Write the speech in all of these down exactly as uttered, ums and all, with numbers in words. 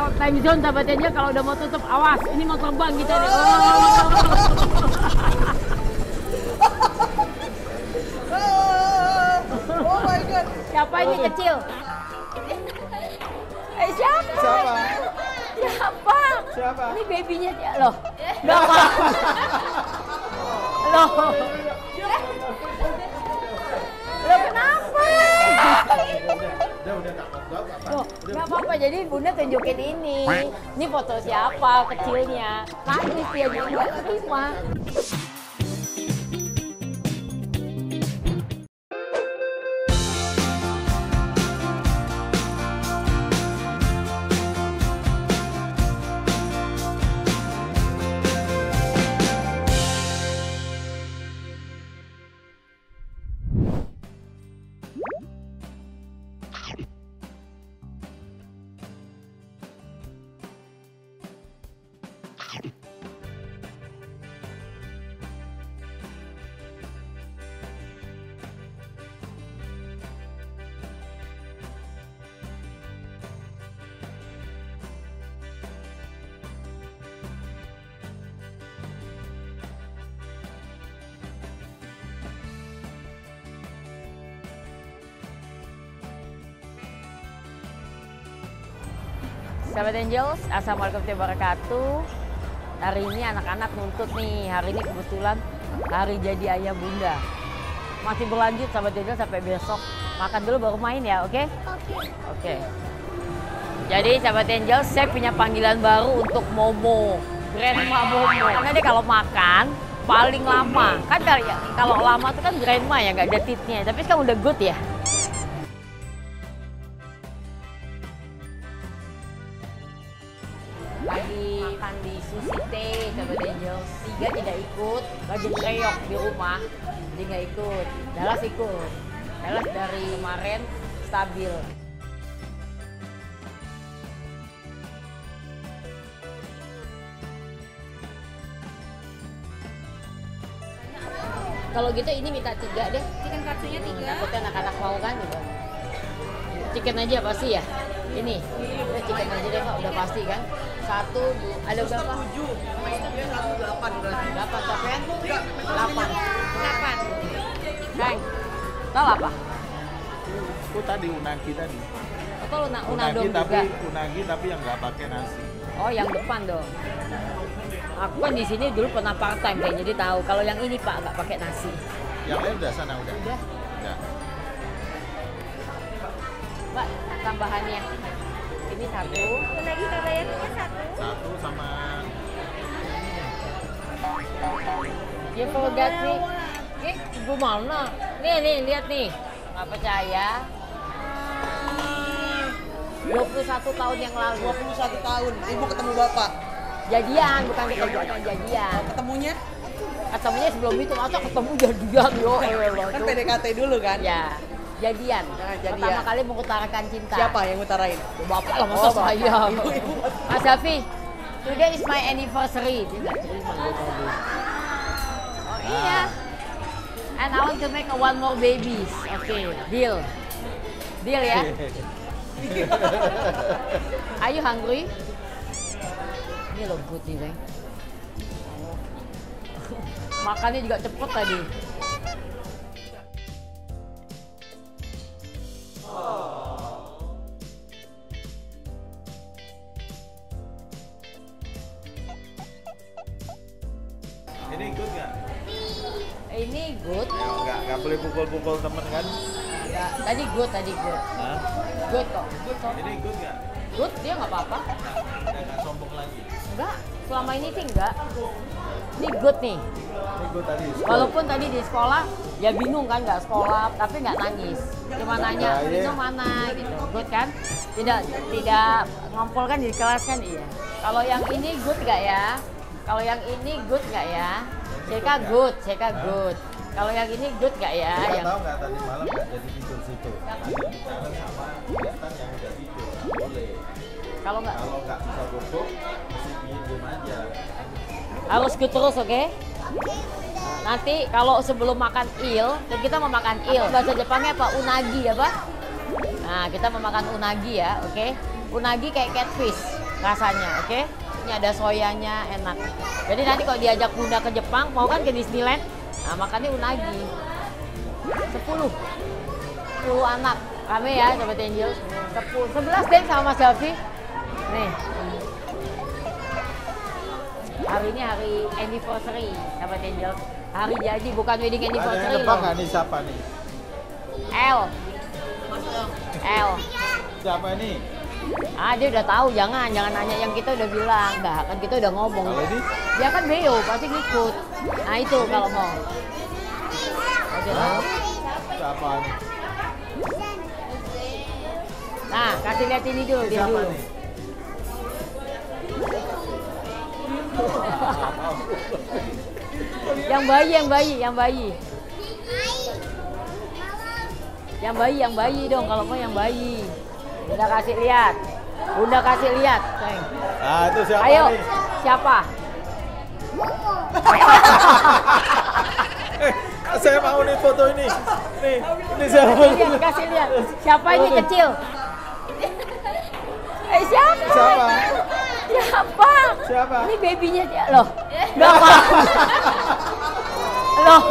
soal time zone sahabat Angel, kalau udah mau tutup awas, ini mau terbang kita nih. Oh. Oh my god. Siapa ini kecil? Eh siapa? Siapa? Siapa? Siapa? Ini babynya dia loh. Gak apa. Loh. Loh kenapa? Udah udah tak apa-apa. Loh, gak apa-apa. Jadi Bunda tunjukin ini. Ini foto siapa kecilnya. Nangis dia juga nggak terima. Sahabat Angels, assalamualaikum warahmatullahi wabarakatuh. Hari ini anak-anak nuntut nih, hari ini kebetulan hari jadi ayah Bunda. Masih berlanjut sahabat Angels sampai besok. Makan dulu baru main ya, oke? Okay? Oke. Okay. Oke. Okay. Jadi sahabat Angels, saya punya panggilan baru untuk Momo, Grandma Momo. Karena dia kalau makan paling lama. Kan kalau lama tuh kan Grandma ya, nggak ada titnya. Tapi sekarang udah good ya. Lagi makan di Sushi Tei, sahabat Angels. Tiga tidak ikut, lagi kreok di rumah, jadi nggak ikut. Dallas ikut. Dallas dari kemarin stabil. Kalau gitu ini minta tiga deh. Chicken katsunya tiga. Takutnya anak-anak mau kan gitu. Chicken aja pasti ya. Ini, udah chicken aja deh Pak, udah pasti kan. Satu, dua, ada berapa? Tujuh. Dia satu delapan berarti. Delapan, sampean? Delapan. Delapan. Kang, tahu apa? Aku tadi unagi tadi. Atau una, Unagi unadong tapi juga? unagi tapi yang nggak pakai nasi. Oh, yang depan dong. Aku kan di sini dulu pernah part time kayak jadi tahu. Kalau yang ini Pak nggak pakai nasi. Yang lain udah sana udah. Udah. Udah. Mbak, tambahannya. Ini satu. Unagi tabayaki satu. Satu sama Ya forgot nih. Eh, ibu mana? Nih, nih, lihat nih. Nggak percaya. dua puluh satu tahun yang lalu. dua puluh satu tahun, ibu ketemu bapak. Jadian, bukan kita jadian, jadian. Ketemunya Ketemunya sebelum itu, masa ketemu jadian loh. kan P D K T dulu kan? Ya, jadian. Nah, jadian. Pertama kali mengutarakan cinta. Siapa yang ngutarain? Bapak lah, masa Oh, saya. Ibu, ibu. Mas Hafi, today is my anniversary. Dia nggak terima dia tadi. Oh iya. And I want to make a one more babies. Oke, okay, deal. Deal ya. Are you hungry? Ini loh good nih, Bang. Makannya juga cepet tadi. ini ikut nggak? Ini good. Nggak nggak boleh pukul-pukul temen kan? Nggak, tadi good, tadi good. Hah? Good kok. Good kok. Ini ikut nggak? Good, dia nggak apa-apa. Udah nggak sombong lagi. Enggak, selama ini sih enggak. Ini good nih. Ini ikut tadi. Walaupun tadi di sekolah, ya bingung kan nggak sekolah, tapi nggak nangis. Cuma nanya, Baik. Vino mana gitu. Good kan? Tidak tidak ngompol kan di kelas kan? Iya. Kalau yang ini good nggak ya? Kalau yang ini good nggak ya? Seka good, Seka good. Kalau yang ini good nggak ya? Kita Yang tahu nggak tadi malam nggak jadi tidur situ. Tadi bicara sama kelihatan yang udah tidur, nggak boleh. kalau nggak Kalau nggak bisa bobok, mesti diem aja. harus good terus, oke? Nanti kalau sebelum makan il, dan kita mau makan il. Bahasa Jepangnya apa? Unagi ya, Pak? Nah, kita mau makan unagi ya, oke? Unagi kayak catfish. rasanya, oke? Ini ada soyanya, enak. Jadi nanti kalau diajak Bunda ke Jepang, mau kan ke Disneyland? Nah, makannya unagi. sepuluh. sepuluh anak. Rame ya, Sobat Angel. sepuluh, sebelas deh sama Mas Selfie. Nih. Hari ini hari anniversary, Sobat Angel. Hari jadi, bukan wedding Ada yang anniversary nebak loh. nggak nih siapa nih? L. L. Siapa nih? Ah, dia udah tahu, jangan, jangan nanya yang kita udah bilang. Enggak, kan kita udah ngomong. Kalau ini? Dia kan Beo, pasti ngikut. Nah, itu kalau mau. Oke, tahu. Siapa nih? Nah, kasih lihat ini dulu, dia Siapa dulu. nih? Yang bayi, yang bayi, yang bayi. Yang bayi, yang bayi dong, kalau mau yang bayi. Bunda kasih lihat. Bunda kasih lihat. Sayang. Ah, itu siapa Ayo, nih? siapa? Eh, saya mau nih foto ini. Nih, ini siapa? Kasih lihat, kasih lihat. Siapa ini kecil? Eh, siapa? Siapa? Siapa? Siapa? Ini babynya dia loh. Enggak apa. Loh.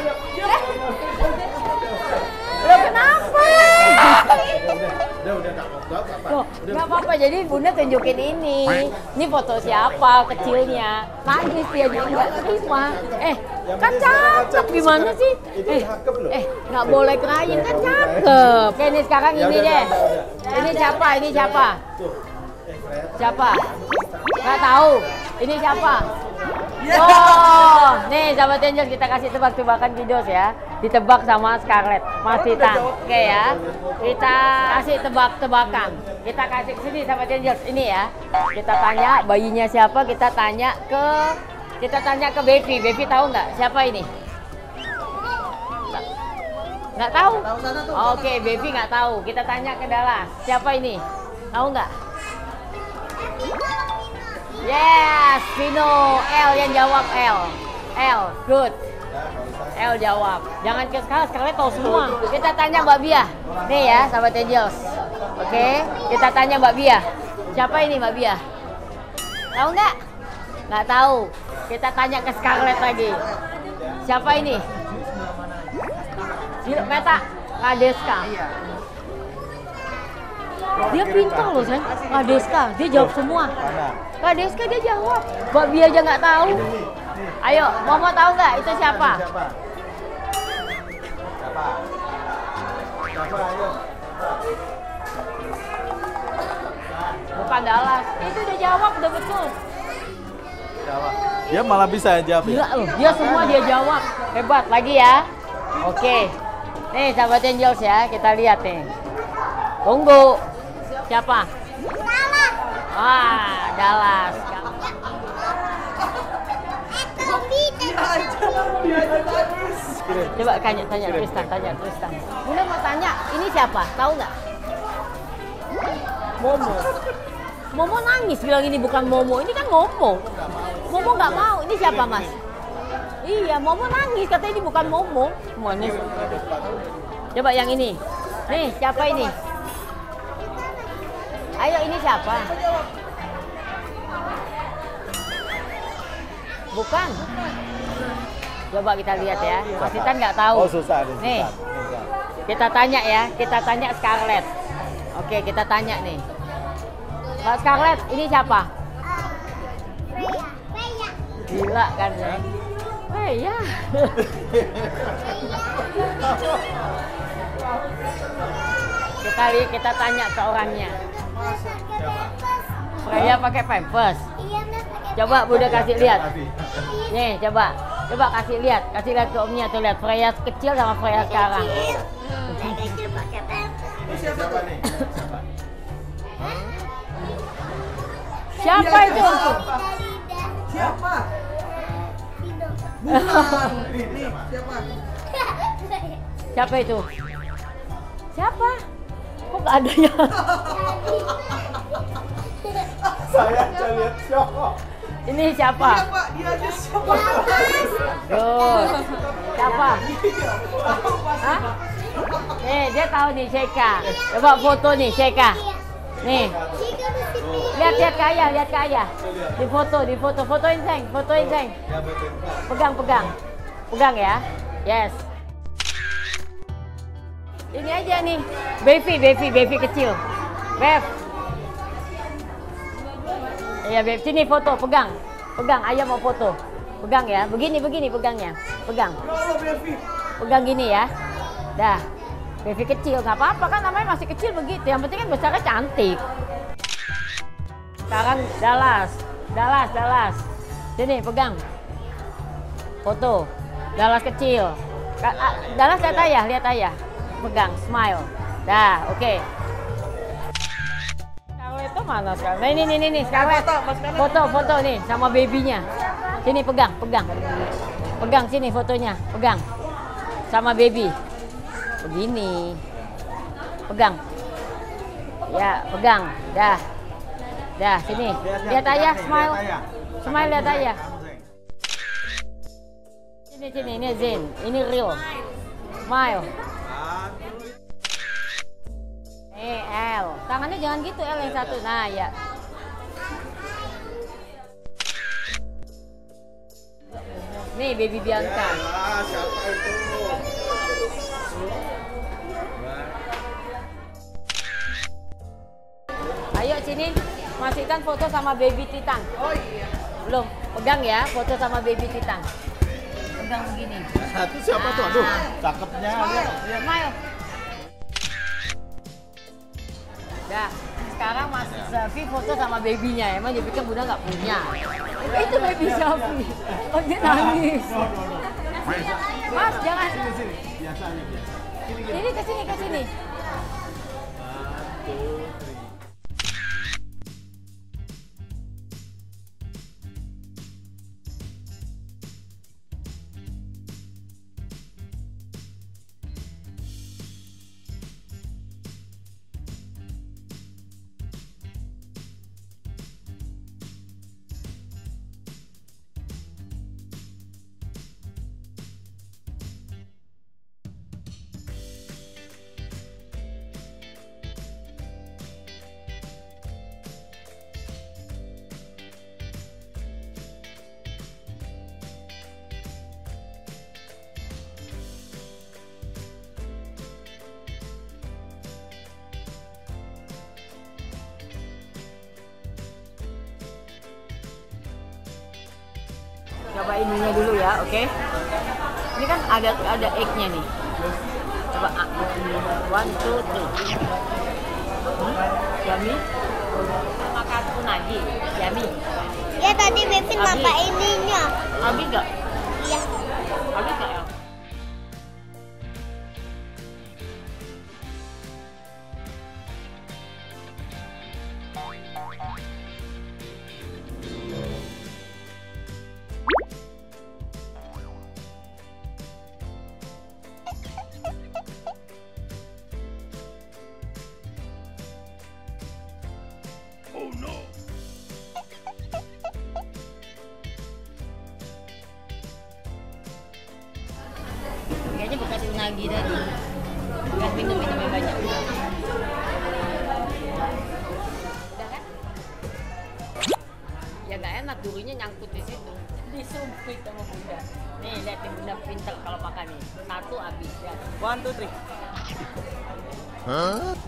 Loh kenapa? Udah, udah, udah, nggak mau nggak apa-apa. Loh, Udah. nggak apa-apa. Jadi Bunda tunjukin ini. Ini foto siapa kecilnya. Nangis dia jadi nggak terima. Eh, kan cakep gimana sih? Itu Eh, cakep loh. eh nggak boleh kerain kan cakep. Oke, ini sekarang Ya ini udah, deh. udah, udah. Ini siapa? Ini siapa? Tuh. Eh, kelihatan. Siapa? Nggak tahu. Ini siapa? Oh, nih Sahabat Angel kita kasih tebak-tebakan video ya. Ditebak sama Scarlett. Masih tan. Oke ya. Kita kasih tebak-tebakan. Kita kasih ke sini Sahabat Angel. Ini ya. Kita tanya bayinya siapa? Kita tanya ke kita tanya ke Baby. Baby tahu nggak siapa ini? Nggak, nggak tahu. Tahu sana tuh. Oke, Baby nggak tahu. Kita tanya ke Dallas. Siapa ini? Tahu nggak? Yes, Vino. L yang jawab L. L, good. L jawab. Jangan ke Scarlett, Scarlett tahu semua. Kita tanya Mbak Bia. Nih ya, Sahabat Angels. Oke, kita tanya Mbak Bia. Siapa ini Mbak Bia? Tahu nggak? Nggak tahu. Kita tanya ke Scarlett lagi. Siapa ini? Sil- Meta Radeska. Dia pintar loh, Sen. Radeska, dia jawab semua. Mana? Radeska dia jawab. Mbak Bia aja nggak tahu. Ayo, Mama tahu nggak itu siapa? Siapa? Siapa? Siapa? Ayo. Bukan Dallas. Itu udah jawab, udah betul. Siapa? Dia malah bisa jawab. Gila loh, dia semua dia jawab. Hebat, lagi ya. Oke. Nih, Sahabat Angels ya, kita lihat nih. Tunggu. Siapa? Ah, Dallas. Coba tanya, tanya Tristan, tanya Tristan. Bunda mau tanya, ini siapa? Tahu nggak? Momo. Momo nangis bilang ini bukan Momo, ini kan Momo. Momo nggak mau. Ini siapa Mas? Iya, Momo nangis katanya ini bukan Momo. Mana? Coba yang ini. Nih, siapa ini? Ayo, ini siapa? Bukan. Coba kita lihat ya. Mas Titan nggak tahu. Oh, susah nih. Nih, susah. Susah. kita tanya ya. Kita tanya Scarlett. Oke, kita tanya nih. Mbak Scarlett, ini siapa? Gila kan ya? Eh ya. Kita lihat, kita tanya ke orangnya. Freya pakai pampers. Coba Bunda kasih lihat. Nih, coba. Coba kasih lihat. Kasih lihat ke omnya tuh, lihat Freya kecil sama Freya sekarang. Siapa nih? Siapa? Siapa itu? Siapa? Bukan. Ini siapa? Siapa itu? Siapa? Kok nggak ada ya? Saya aja lihat siapa. Ini siapa? Siapa? Dia aja siapa? Tuh. Siapa? Hah? Nih, dia tahu nih Sheikha. Coba foto nih Sheikha. Nih. Lihat, lihat ke ayah, lihat ke ayah. Di foto, di foto, fotoin Zeng, fotoin Zeng. Ya betul. Pegang, pegang. Pegang ya. Yes. Ini aja nih. Baby, baby, baby kecil. Bev. Iya, Bev. Sini foto, pegang. Pegang, ayah mau foto. Pegang ya. Begini, begini pegangnya. Pegang. Pegang gini ya. Dah. Baby kecil, nggak apa-apa kan namanya masih kecil begitu. Yang penting kan besarnya cantik. Sekarang Dallas. Dallas, Dallas. Sini, pegang. Foto. Dallas kecil. Ka- ah, Dallas lihat ayah, lihat ayah. Pegang, smile. Dah, oke. Okay. Scarlett itu mana sekarang? Nah ini, ini, ini, Scarlett. Foto, foto nih sama babynya. Sini pegang, pegang. Pegang sini fotonya, pegang. Sama baby. Begini. Pegang. Ya, pegang. Dah. Dah, sini. Lihat ayah, smile. Smile lihat ayah. Sini, sini, ini Zain. Ini real. Smile. Eh, L. Tangannya jangan gitu, L yang satu. Nah, ya. Nih, baby Bianca. Ah, siapa itu? Ayo sini, masihkan foto sama baby Titan. Oh iya. Belum, pegang ya, foto sama baby Titan. Pegang begini. Satu siapa tuh? Aduh, cakepnya. Smile. Smile. Dah, sekarang Mas Zafi foto sama babynya. Emang dia pikir Bunda nggak punya. Eh, itu baby Zafi. Oh, dia nangis. Mas, jangan. Sini, sini. Biasa aja, biasa. Sini, gini. Sini, ke sini, ke sini. Satu, three. Coba ininya dulu ya, oke? Ini kan ada ada egg-nya nih. Coba ah, one, two, three. Hmm? Yummy. Makan unagi, yummy. Ya tadi Baby nampak ininya. Abi nggak? Iya. Abi nggak ya? Kayaknya bekas unagi tadi. Bekas minum-minumnya banyak. Udah kan? Ya nggak enak, durinya nyangkut di situ. Disumpit sama Bunda. Nih, lihat nih Bunda pinter kalau makan nih. Satu habis ya. One, two, three. Hah?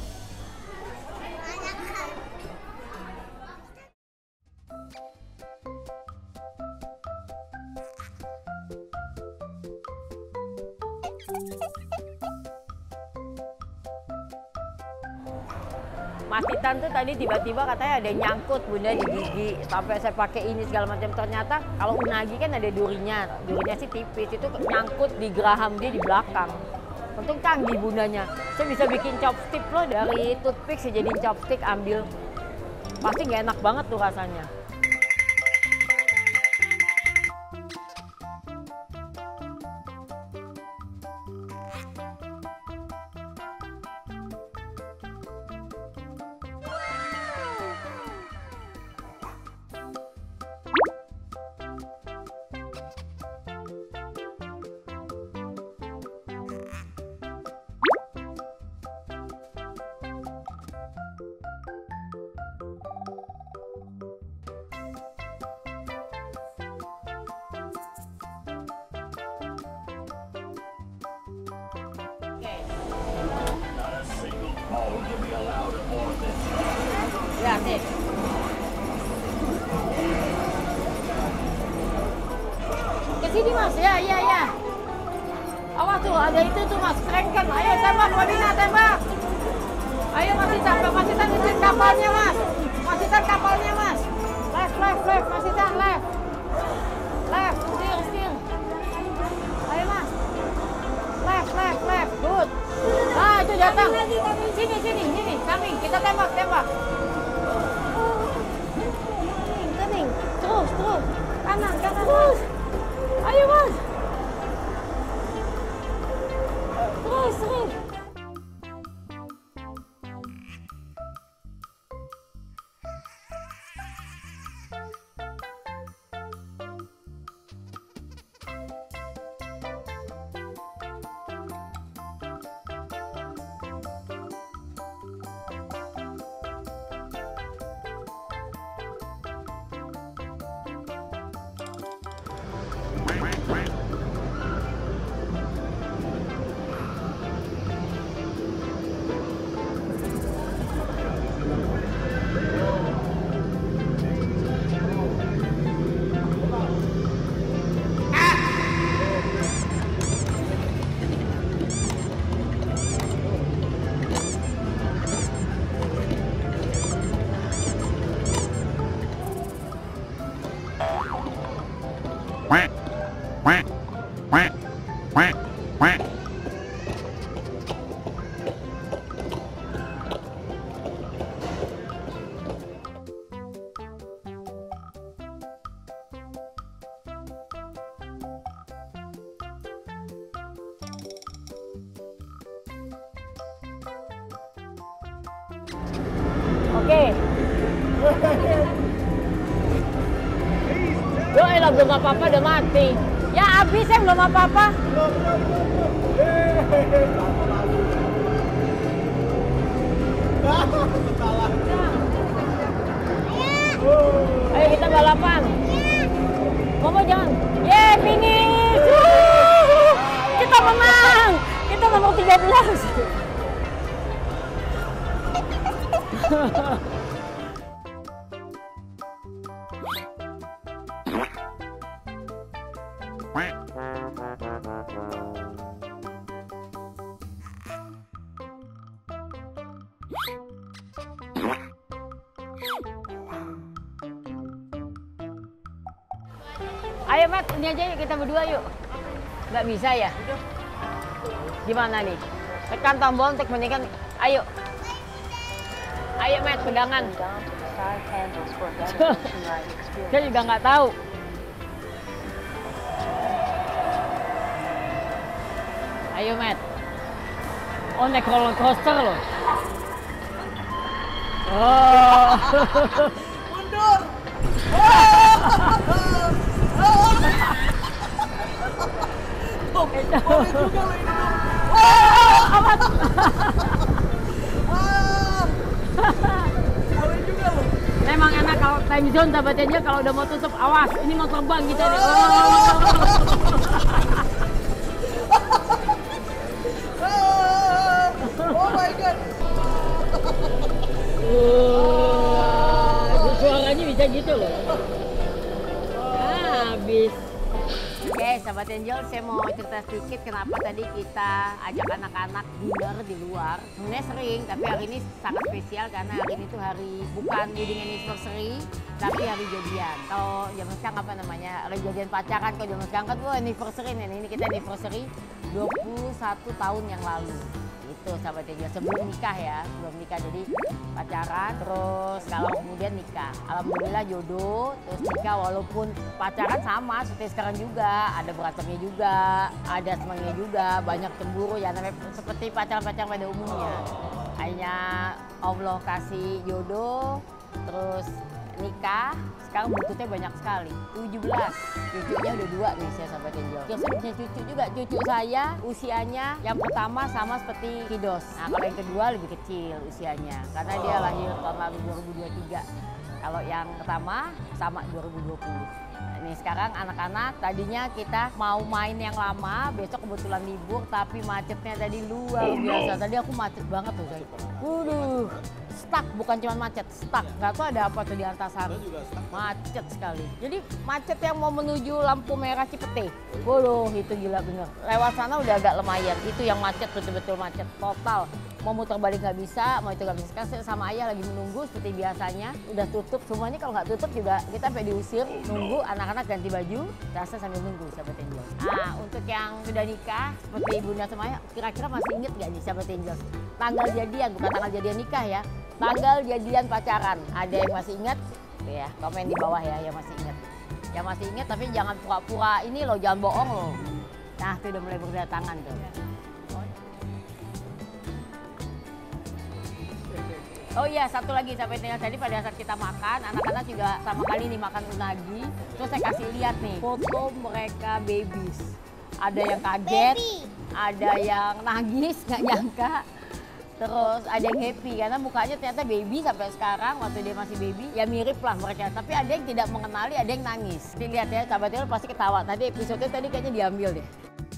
Mas Titan tuh tadi tiba-tiba katanya ada yang nyangkut Bunda di gigi sampai saya pakai ini segala macam. Ternyata kalau unagi kan ada durinya, durinya sih tipis, itu nyangkut di geraham dia di belakang. Untung canggih Bundanya. Saya bisa bikin chopstick loh, dari toothpick saya jadiin chopstick, ambil. Pasti nggak enak banget tuh rasanya. Ya, sih. Ke sini Mas, ya, ya, ya. Awas tuh, ada itu tuh Mas, keren-keren. Ayo tembak, Wadina, tembak. Ayo Mas Isan, Mas Isan ngecek kapalnya Mas. Mas Isan kapalnya Mas. Left, left, left, Mas Isan, left. Left, steer, steer. Ayo Mas. Left, left, left, good. Nah itu datang. Sini, sini, sini, coming. Kita tembak, tembak. Kening, terus, terus. Kanan, kanan, terus. Ayo Mas. Terus, terus. Oke. Yo, elah belum apa-apa udah mati. Ya habis ya belum apa-apa. Ayo kita balapan. Mama jangan. Yeay, finish. Wuh, kita menang. Kita nomor tiga belas. Ayo Mat, ini aja yuk kita berdua yuk. Nggak bisa ya? Gimana nih? Tekan tombol untuk meningkat. Ayo. Ayo Mat, pegangan. Saya juga nggak tahu. Ayo Mat. Oh, naik roller coaster loh. Oh. Mundur. Oh, boleh juga lo ini. Oh, amat. Boleh juga lo. Memang enak kalau time zone sahabat aja kalau udah mau tutup, awas ini mau terbang kita nih. Oh, oh my god. Uh, suaranya bisa gitu loh. Ah, habis. Oke, sahabat Angel, saya mau cerita sedikit kenapa tadi kita ajak anak-anak dinner di luar. Sebenarnya sering, tapi hari ini sangat spesial karena hari ini tuh hari bukan wedding anniversary, tapi hari jadian. Kalau zaman sekarang apa namanya, hari jadian pacaran. Kalau zaman sekarang kan tuh anniversary nih, ini kita anniversary dua puluh satu tahun yang lalu. Itu sahabat Angel, sebelum nikah ya, sebelum nikah. Jadi pacaran, terus kalau kemudian nikah. Alhamdulillah jodoh, terus nikah walaupun pacaran sama seperti sekarang juga. Ada berantemnya juga, ada senangnya juga, banyak cemburu ya namanya seperti pacaran-pacaran pada umumnya. Hanya Allah kasih jodoh, terus nikah, sekarang buntutnya banyak sekali. tujuh belas, cucunya udah dua nih saya sahabat Angel. Terus saya punya cucu juga, cucu saya usianya yang pertama sama seperti Kidos. Nah kalau yang kedua lebih kecil usianya, karena dia lahir tahun lalu dua ribu dua puluh tiga. Kalau yang pertama sama dua ribu dua puluh. Nih sekarang anak-anak tadinya kita mau main yang lama, besok kebetulan libur tapi macetnya tadi luar biasa. Tadi aku macet banget tuh. Waduh, stuck, bukan cuma macet, stuck. Nggak tahu ada apa tuh di Antasari. Macet sekali. Jadi macet yang mau menuju lampu merah Cipete. Waduh, itu gila bener. Lewat sana udah agak lumayan. Itu yang macet, betul-betul macet total. Mau muter balik nggak bisa, mau itu nggak bisa. Sekarang saya sama ayah lagi menunggu seperti biasanya. Udah tutup semuanya, kalau nggak tutup juga kita sampai diusir. Nunggu anak-anak ganti baju, rasa sambil nunggu sahabat Angels. Nah, untuk yang sudah nikah, seperti Bunda Semaya, kira-kira masih inget nggak nih sahabat Angels? Tanggal jadian, bukan tanggal jadian nikah ya. Tanggal jadian pacaran. Ada yang masih ingat? Tuh ya, komen di bawah ya yang masih ingat. Yang masih ingat tapi jangan pura-pura ini loh, jangan bohong loh. Nah, itu udah mulai berdatangan tuh. Oh iya, satu lagi sampai tinggal tadi pada saat kita makan, anak-anak juga sama kali nih makan unagi. Terus saya kasih lihat nih foto mereka babies. Ada yang kaget, Baby. ada yang nangis nggak nyangka. Terus ada yang happy karena mukanya ternyata baby sampai sekarang waktu dia masih baby ya mirip lah mereka. Tapi ada yang tidak mengenali, ada yang nangis. Jadi lihat ya, sahabatnya pasti ketawa. Tadi episode tadi kayaknya diambil deh.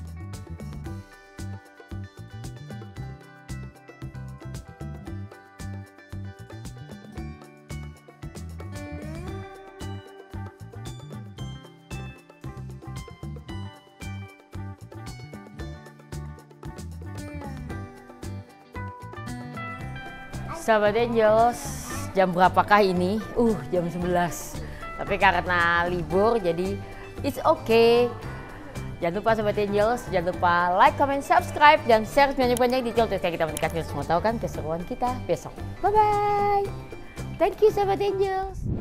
Sahabat Angels, jam berapakah ini? Uh, jam sebelas. Tapi karena libur jadi it's okay. Jangan lupa Sahabat Angels, jangan lupa like, comment, subscribe, dan share banyak-banyak di channel kita kita menikah. Semua tahu kan keseruan kita besok. Bye-bye. Thank you Sahabat Angels.